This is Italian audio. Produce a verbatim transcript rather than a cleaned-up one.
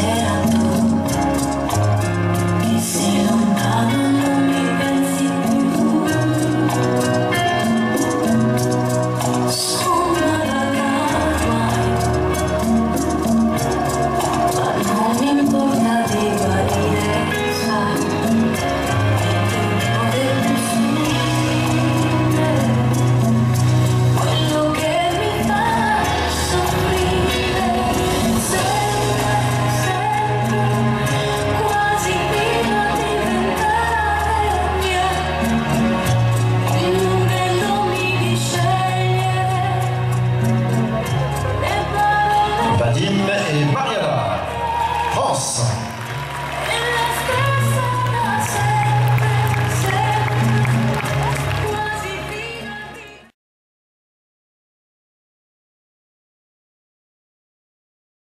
sera tu, che sei lontano non mi pensi più. Sono una ma non mi importa di guarire, sai, che poter uscire. Quello che mi fa soffrire, sempre, sempre, quasi fino a diventare mia, illudendomi di scegliere le parole. Vadim e Mariana, France.